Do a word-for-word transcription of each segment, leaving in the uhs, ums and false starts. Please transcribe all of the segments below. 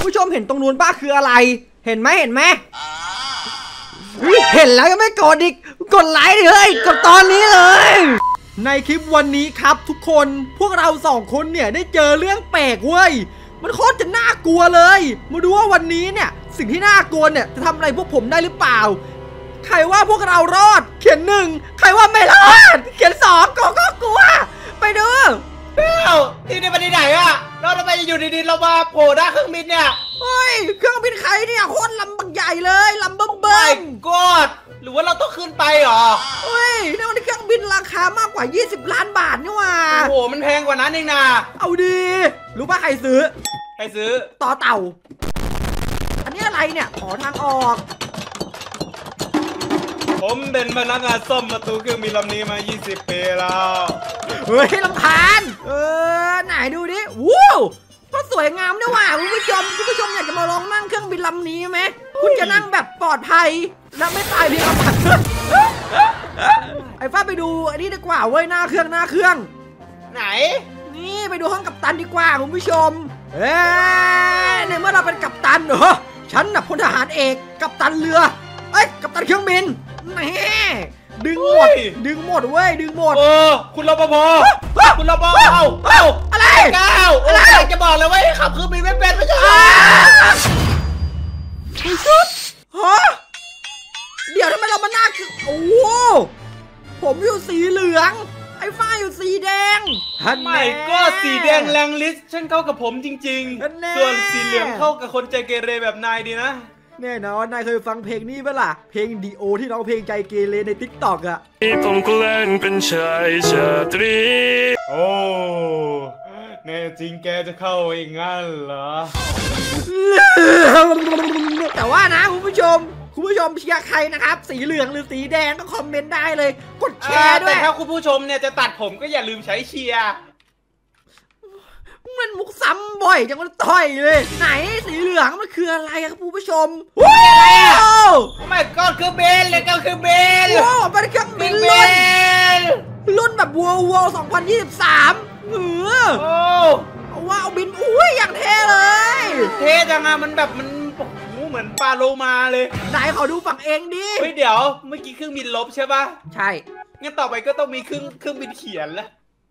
ผู้ชมเห็นตรงนู้นป้าคืออะไรเห็นไหมเห็นไหมเห็นแล้วยังไม่กดอีกกดไลค์เลยกดตอนนี้เลยในคลิปวันนี้ครับทุกคนพวกเราสองคนเนี่ยได้เจอเรื่องแปลกเว้ยมันโคตรจะน่ากลัวเลยมาดูว่าวันนี้เนี่ยสิ่งที่น่ากลัวเนี่ยจะทำอะไรพวกผมได้หรือเปล่าใครว่าพวกเรารอดเขียนหนึ่งใครว่าไม่รอดเขียนสองก็ก็กลัวไปดูเอ้าที่นี่ไปที่ไหนอะเราทำไมอยู่ดีๆเรามาโผล่หน้าเครื่องบินเนี่ยเฮ้ยเครื่องบินใครเนี่ยโคตรลำบักใหญ่เลยลำเบิ่มเบิ่มกอดหรือว่าเราต้องขึ้นไปหรอเฮ้ยนี่มันเครื่องบินราคามากกว่ายี่สิบล้านบาทนี่ว่าโอ้โหมันแพงกว่านั้นเองนะเอาดีรู้ป่ะใครซื้อใครซื้อต่อเต่าอันนี้อะไรเนี่ยขอทางออกผมเป็นพนักงานซ่อมประตูเครื่องบินลำนี้มายี่สิบปีแล้วเฮ้ยลำพานเออไหนดูดิว้าวก็สวยงามด้วยว่ะคุณผู้ชมคุณผู้ชมอยากจะมาลองนั่งเครื่องบินลำนี้ไหมคุณจะนั่งแบบปลอดภัยและไม่ตายเพียงลำพังไอ้ฟ้าไปดูอันนี้ดีกว่าเว้ยหน้าเครื่องหน้าเครื่องไหนนี่ไปดูห้องกัปตันดีกว่าคุณผู้ชมเอ้ในเมื่อเราเป็นกัปตันเหรอฉันน่ะพลทหารเอกกัปตันเรือเอ้ยกัปตันเครื่องบินนี่ดึงหมดดึงหมดเว้ยดึงหมดเออคุณรปภคุณรปภเอาเอาอะไรก้าวอะไรจะบอกเลยว่าขับเครื่องบินไม่เป็นไม่ใช่ชุดฮะเดี๋ยวทำไมเรามาหน้าคือโอ้ผมอยู่สีเหลืองไอ้ฝ้ายอยู่สีแดงไม่ก็สีแดงแรงลิสฉันเข้ากับผมจริงๆส่วนสีเหลืองเข้ากับคนใจเกเรแบบนายดีนะแน่นอนนายเคยฟังเพลงนี้ไหมล่ะเพลงดีโอที่ร้องเพลงใจเกเรในติ๊กต็อกอะผมแกล้งเป็นชายชาตรีโอ้แน่จริงแกจะเข้าอีกงั้นเหรอแต่ว่านะคุณผู้ชมคุณผู้ชมเชียร์ใครนะครับสีเหลืองหรือสีแดงก็คอมเมนต์ได้เลยกดแชร์ด้วยแต่ถ้าคุณผู้ชมเนี่ยจะตัดผมก็อย่าลืมใช้เชียร์มันมุกซ้ำบ่อยจังมันต่อยเลยไหนสีเหลืองมันคืออะไรครับคุณผู้ชมอะไรอ่ะไม่ก็คือเบนเลยก็คือเบนโอ้เป็นเครื่องบินรุ่นรุ่นแบบวัววัวสองพันยี่สิบสามเออโอ้ว้าวบินอุ้ยอย่างเท่เลยเท่จังอะมันแบบมันเหมือนปลาโลมาเลยไหนขอดูฝั่งเองดิเฮ้ยเดี๋ยวเมื่อกี้เครื่องบินลบใช่ป่ะใช่งั้นต่อไปก็ต้องมีเครื่องเครื่องบินเขียนแล้ว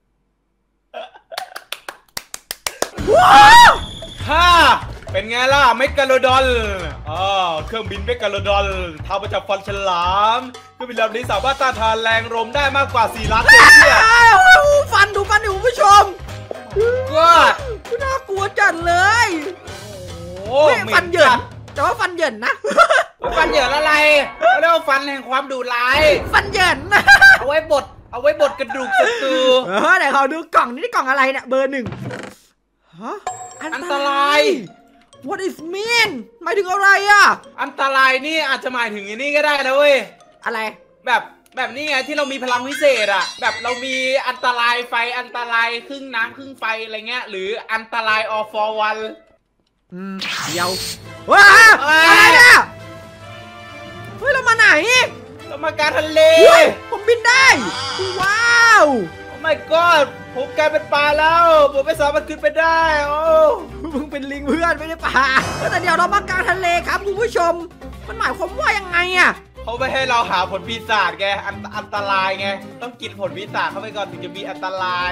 ว้าวฮ่าเป็นไงล่ะเมกาโลดอนอ๋อเครื่องบินเมกาโลดอนทำมาจากฟันฉลามเครื่องบินลำนี้สามารถต้านทานแรงลมได้มากกว่าสี่ล้านเซนเซียสฟันดูฟันดูคุณผู้ชมก็น่ากลัวจัดเลยโอ้ฟันเหยินแต่ว่าฟันเหยินนะฟันเหยินอะไรเรียกว่าฟันแห่งความดุร้ายฟันเหยินเอาไว้บดเอาไว้บดกระดูกศัตรูเออไหนขอดูกล่องนี่กล่องอะไรเนี่ยเบอร์หนึ่งฮะอันตราย What is mean หมายถึงอะไรอ่ะอันตรายนี่อาจจะหมายถึงอย่างนี้ก็ได้นะเว้ยอะไรแบบแบบนี้ไงที่เรามีพลังวิเศษอ่ะแบบเรามีอันตรายไฟอันตรายครึ่งน้ำครึ่งไฟอะไรเงี้ยหรืออันตราย all for one อืมเดี๋ยวว้าอะไรเนี่ยเฮ้ยเรามาไหนเรามาการทะเลผมบินได้ว้าว Oh my god ผมกลายเป็นปลาแล้วผมไม่สามารถขึ้นไปได้โอ้มึงเป็นลิงเพื่อนไม่ได้ปลาแต่เดี๋ยวเรามากลางทะเลครับคุณผู้ชมมันหมายความว่ายังไงอ่ะเขาไม่ให้เราหาผลปีศาจไงอันอันตรายไงต้องกินผลปีศาจเข้าไปก่อนถึงจะมีอันตราย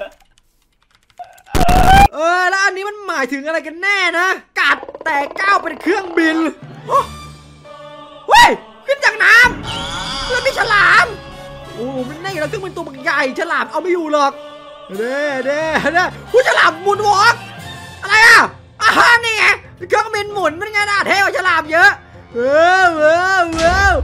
เออแล้วอันนี้มันหมายถึงอะไรกันแน่นะกัดแต่ก้าวเป็นเครื่องบินเฮ้ยขึ้นจากน้ำแล้วมีฉลามโอ้มันแน่แล้วเครื่องบินตัวใหญ่ฉลามเอาไม่อยู่หรอกเด้เด้เด้ผู้ฉลามหมุนวอกอะไรอ่ะอ่านี่ไงเครื่องบินหมุนมันไงน่ะเท่กว่าฉลามเยอะเออเออเออ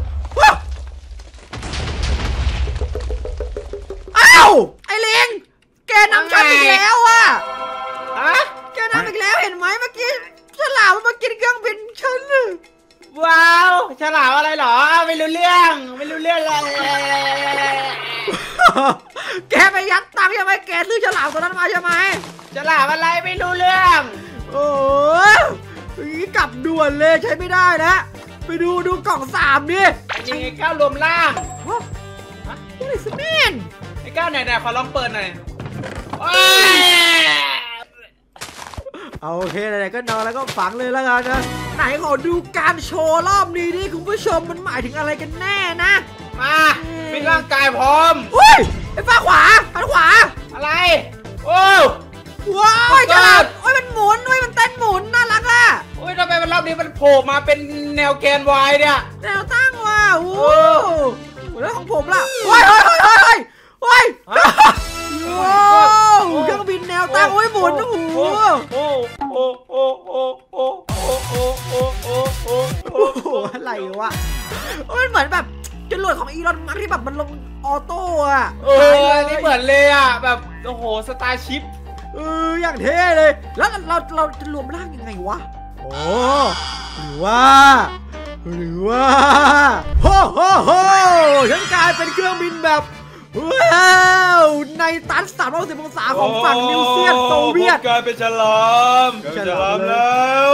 อ้าวไอ้ลิงแกนำฉันอีกแล้วอ่ะฮะแกนำอีกแล้วเห็นไหมเมื่อกี้ฉลามมันมากินเครื่องบินฉันว้าวฉลามอะไรหรอไม่รู้เรื่องไม่รู้เรื่องเลยแกไปยัดตังค์ใช่ไหมแกซื้อฉลามตัวนั้นมาใช่ไหมฉลามอะไรไม่รู้เรื่องโอ้ยกลับด่วนเลยใช้ไม่ได้นะไปดูดูกล่องสามดิยังไงก้าวรวมล่างฮะอะไรสเมนไอ้ก้าวไหนๆขอลองเปิดหน่อยเอาโอเคไหนๆก็นอนแล้วก็ฝังเลยแล้วกันนะไหนขอดูการโชว์รอบนี้ดิคุณผู้ชมมันหมายถึงอะไรกันแน่นะมาเป็นร่างกายพร้อมเฮ้ยไอ้ฟ้าขวาหันขวาอะไรโอ้ว้าวฉลามโอ้ยมันหมุนโอ้ยมันเต้นหมุนน่ารักอ่ะโอ้ยทำไมมันรอบนี้มันโผล่มาเป็นแนวแกน Y เนี่ยแนวตั้งว่ะโอ้แล้วของผมล่ะโอ้ยเฮ้ยเฮ้ยเฮ้ยเฮ้ยว้าวเครื่องบินแนวตั้งโอ้ยหมุนโอ้โหโอ้โอ้โอ้โอ้โอ้โอ้โอ้โอ้โอ้โอ้โอ้โอ้อะไรวะมันเหมือนแบบจรวดของอีลอนมัสก์ที่แบบมันลงออโต้อะเออนี่เหมือนเลยอะแบบโอ้โหสตาร์ชิพเอออย่างเท่เลยแล้วเราเราจะรวมร่างยังไงวะโอ้หรือว่าหรือว่าโฮโฮโฮฉันกลายเป็นเครื่องบินแบบว้าวในตันสามร้อยสิบองศาของฝั่งนิวเซียนโซเวียตกลายเป็นฉลามฉลามแล้ว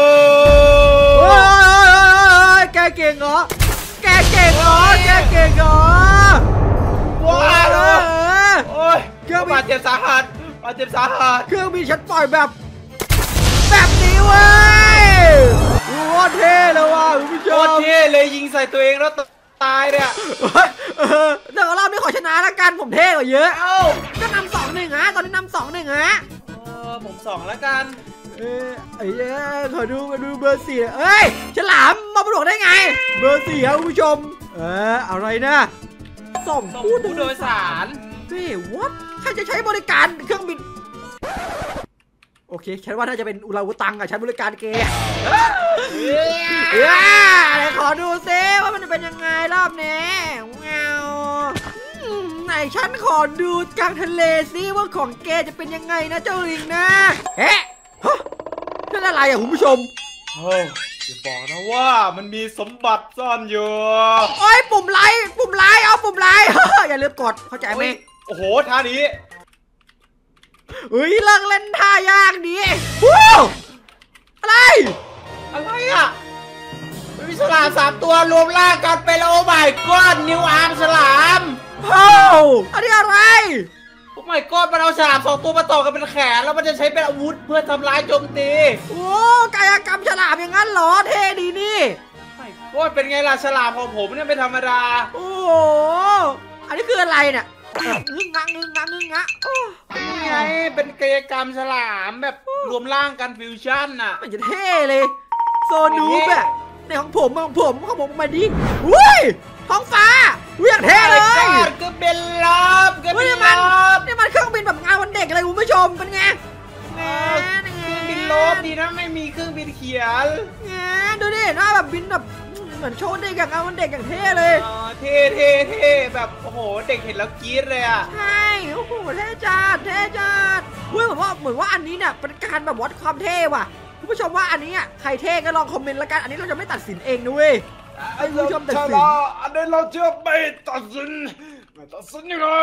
แกเก่งเหรอแกเก่งเหรอแกเก่งเหรอว้าวโอ้ยเครื่องบินเจ็บสาหัสบาดเจ็บสาหัสเครื่องบินฉันปล่อยแบบแบบนี้เว้ยโคตรเท่เลยว่ะคุณผู้ชมโคตรเท่เลยยิงใส่ตัวเองแล้วตายเนี่ยเดี๋ยวรอบนี้ขอชนะละกันผมเท่กว่าเยอะเอ้าก็นำสองหนึ่งฮะตอนนี้นำสองหนึ่งฮะเออผมสองละกันเออไอ้เอ้ขอดูมาดูเบอร์สี่เอ้ยฉลามมาประดกได้ไงเบอร์สี่ครับคุณผู้ชมเอออะไรนะส่งผู้โดยสารเฮ้ยวัดใครจะใช้บริการเครื่องบินโอเคฉันว่าน่าจะเป็นอุลาวุตังอะใช้บริการเกย์เฮ้ยขอดูซิว่ามันจะเป็นยังไงรอบนี้เงาไหนฉันขอดูกลางทะเลซิว่าของเกย์จะเป็นยังไงนะเจ้าลิงนะเฮ้นั่นอะไรอะคุณผู้ชมเฮ้ยอย่าบอกนะว่ามันมีสมบัติซ่อนอยู่โอ้ยปุ่มไลค์ปุ่มไลค์เอาปุ่มไลค์อย่าลืมกดเข้าใจไหมโอ้โหท่านี้เฮ้ยเลิกเล่นท่ายากดิวู้อะไรอะไรอ่ะมันมีฉลามสามตัวรวมร่างกันเป็นโอ้ my god นิวอาร์มฉลามโอ้อันนี้อะไรโอ้ my god มันเอาฉลามสองตัวมาต่อกันเป็นแขนแล้วมันจะใช้เป็นอาวุธเพื่อทำร้ายโจมตีโอ้กายกรรมฉลามอย่างนั้นเหรอเท่ดีนี่โอ้เป็นไงล่ะฉลามของผมเนี่ยเป็นธรรมดาโอ้อันนี้คืออะไรเนี่ยงึงงะงึงงะงึงงะนี่ไงเป็นกายกรรมฉลามแบบรวมร่างกันฟิวชั่นน่ะมันจะเท่เลยโซนูแบบในของผมของผมของผมมาดิอุ้ยท้องฟ้าเรียกเท่เลยก็เป็นลอบก็เป็นลอบนี่มันเครื่องบินแบบงานวันเด็กอะไรคุณผู้ชมเป็นไงเครื่องบินลบดีนะไม่มีเครื่องบินเขียนไงดูดิหน้าแบบบินแบบเหมือนโชว์เด็กอย่างงานวันเด็กอย่างเท่เลยอ๋อเท่เท่เท่แบบโอ้โหเด็กเห็นแล้วกรี๊ดเลยอ่ะใช่โอ้โหเท่จัดเท่จัดเฮ้ยเหมือนว่าเหมือนว่าอันนี้เนี่ยเป็นการแบบวัดความเท่ว่ะคุณผู้ชมว่าอันนี้อ่ะใครเท่ก็ลองคอมเมนต์ละกันอันนี้เราจะไม่ตัดสินเองด้วยไอ้คุณผู้ชมตัดสินอันนี้เราจะไม่ตัดสินไม่ตัดสินยังไง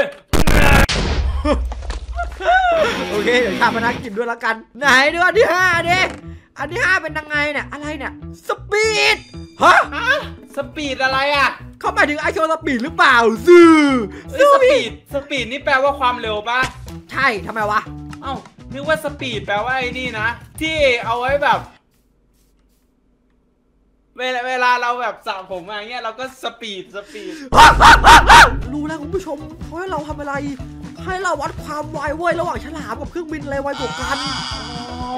โอเคเดี๋ยวชาพนักกินด้วยละกันไหนดูอันที่ห้าดิอันที่ห้าเป็นยังไงเนี่ยอะไรเนี่ยสปีดฮะสปีดอะไรอ่ะเขาหมายถึงไอโชว์สปีดหรือเปล่าซื่อสปีดสปีดนี่แปลว่าความเร็วป่ะใช่ทำไมวะเอ้านึกว่าสปีดแปลว่าไอ้นี่นะที่เอาไว้แบบเวลาเวลาเราแบบสระผมอะไรเงี้ยเราก็สปีดสปีดรู้แล้วคุณผู้ชมเขาให้เราทำอะไรให้เราวัดความไวเว้ยระหว่างฉลามกับเครื่องบินอะไรไวกว่ากันอ๋อ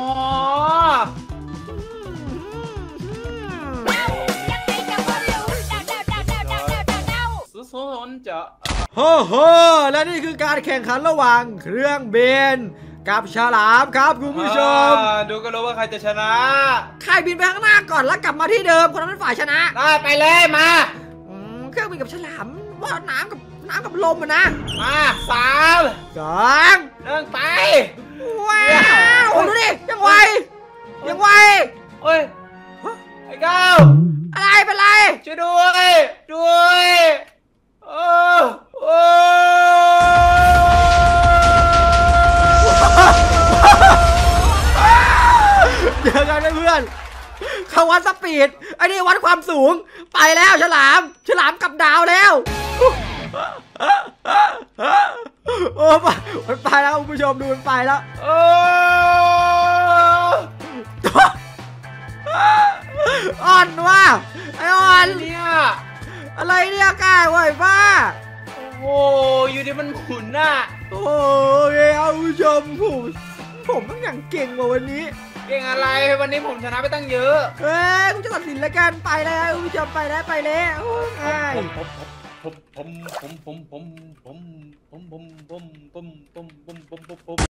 โซนจะโฮ้โหและนี่คือการแข่งขันระหว่างเครื่องบินกับฉลามครับคุณผู้ชมดูก็รู้ว่าใครจะชนะใครบินไปข้างหน้าก่อนแล้วกลับมาที่เดิมคนนั้นเป็นฝ่ายชนะได้ไปเลยมาเครื่องบินกับฉลามว่าน้ำกับน้ำกับลมอะนะมาสามสองหนึ่งไปว้าวดูดิยังไวยังไวโอ้ยไอ้ก้าวอะไรเป็นไรช่วยด้วยด้วยโอ้โอ้เจอกันเพื่อนเขาวัดสปีดไอ้นี่วัดความสูงไปแล้วฉลามฉลามกับดาวแล้วโอ้มันไปแล้วคุณผู้ชมดูมันไปแล้วโอ้อ่อนว่ะไออ่อนเนี่ยอะไรเนี่ยกายเว้ยบ้าโอ้โหอยู่ดีมันหมุนน่ะโอ้ยเอาผู้ชมผมผมต้องอย่างเก่งกว่าวันนี้เก่งอะไรวันนี้ผมชนะไปตั้งเยอะเอ้ยกูจะตัดสินแล้วกันไปแล้วผู้ชมไปแล้วไปแล้วง่ายผมผมผมผมผมผมผมผมผมผมผมผมผมผมผมผมผม